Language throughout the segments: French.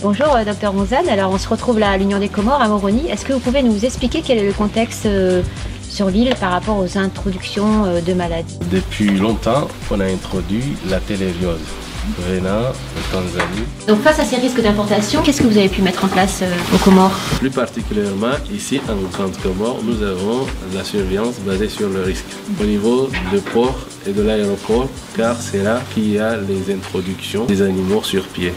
Bonjour, docteur Mouzane. Alors, on se retrouve là à l'Union des Comores, à Moroni. Est-ce que vous pouvez nous expliquer quel est le contexte sur l'île par rapport aux introductions de maladies? Depuis longtemps, on a introduit la téléviose venant de Tanzanie. Donc, face à ces risques d'importation, qu'est-ce que vous avez pu mettre en place aux Comores? Plus particulièrement, ici en Grande Comore, nous avons la surveillance basée sur le risque. Au niveau du port et de l'aéroport, car c'est là qu'il y a les introductions des animaux sur pied.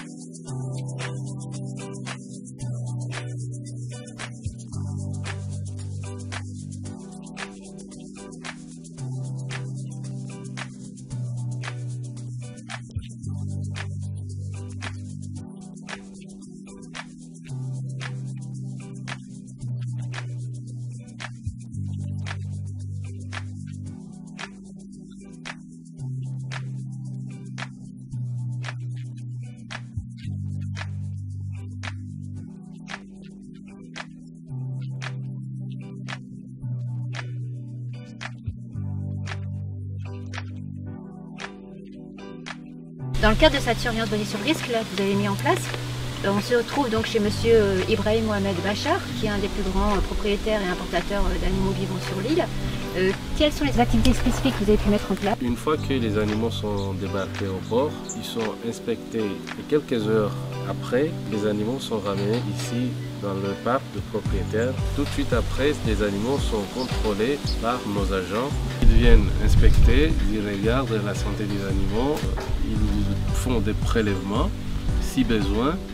Dans le cadre de cette surveillance basée sur risque là, que vous avez mis en place, on se retrouve donc chez monsieur Ibrahim Mohamed Bachar, qui est un des plus grands propriétaires et importateurs d'animaux vivants sur l'île. Quelles sont les activités spécifiques que vous avez pu mettre en place? Une fois que les animaux sont débarqués au port, ils sont inspectés et quelques heures après, les animaux sont ramenés ici dans le parc de propriétaires. Tout de suite après, les animaux sont contrôlés par nos agents. Ils viennent inspecter, ils regardent la santé des animaux, ils font des prélèvements si besoin.